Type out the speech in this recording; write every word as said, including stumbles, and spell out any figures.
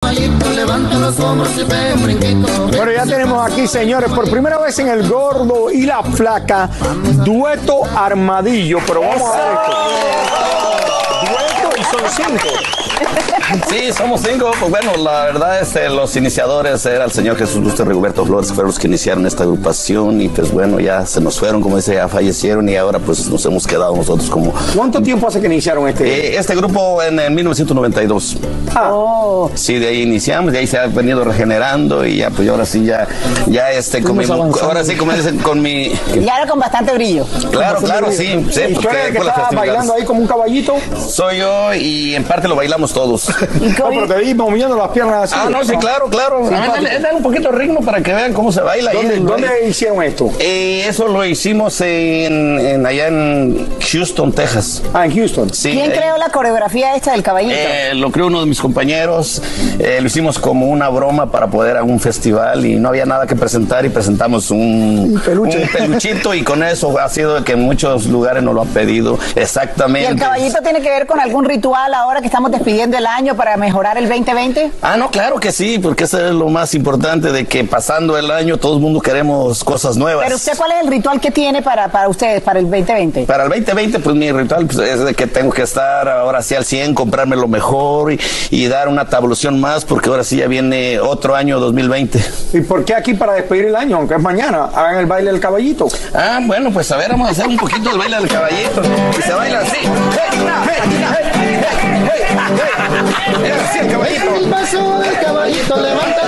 caballito, levanta los hombros y pega un brinquito. Bueno, ya tenemos aquí, señores, por primera vez en El Gordo y la Flaca, dueto Armadillo, pero vamos a ver esto. Dueto y son cinco. Sí, somos cinco. Pues bueno, la verdad, este, los iniciadores era el señor Jesús Lusto y Rigoberto Flores, que fueron los que iniciaron esta agrupación, y pues bueno, ya se nos fueron, como dice, ya fallecieron, y ahora pues nos hemos quedado nosotros como... ¿Cuánto tiempo hace que iniciaron este? Eh, este grupo en, en mil novecientos noventa y dos. Ah. Oh. Sí, de ahí iniciamos, de ahí se ha venido regenerando, y ya pues ahora sí, ya, ya este, con mi, ahora sí, como dicen, con mi... Y ahora con bastante brillo. Claro, claro, sí. sí ¿Y tú eres el que está bailando ahí como un caballito? Soy yo, y en parte lo bailamos todos. No, pero te vi moviendo las piernas así. Ah, no, sí, claro, claro. Dale, dale un poquito de ritmo para que vean cómo se baila. ¿Dónde, ahí, ¿dónde hicieron esto? Eh, eso lo hicimos en, en allá en Houston, Texas. Ah, en Houston. Sí, ¿Quién eh, creó la coreografía esta del caballito? Eh, lo creó uno de mis compañeros. Eh, lo hicimos como una broma para poder a un festival, y no había nada que presentar, y presentamos un, un, peluche. un peluchito, y con eso ha sido que en muchos lugares nos lo han pedido. Exactamente. ¿Y el caballito tiene que ver con algún ritual ahora que estamos despidiendo el año para mejorar el veinte veinte? Ah, no, claro que sí, porque eso es lo más importante, de que pasando el año todo el mundo queremos cosas nuevas. Pero usted, ¿cuál es el ritual que tiene para, para ustedes, para el veinte veinte? Para el veinte veinte, pues mi ritual pues, es de que tengo que estar ahora sí al cien, comprarme lo mejor, y, y dar una tabulación más, porque ahora sí ya viene otro año dos mil veinte. ¿Y por qué aquí para despedir el año, aunque es mañana, hagan el baile del caballito? Ah, bueno, pues a ver, vamos a hacer un poquito del baile del caballito. Y se baila así. ¡Hey, hey, hey, hey, hey, hey! Así el caballito. El paso del caballito, levanta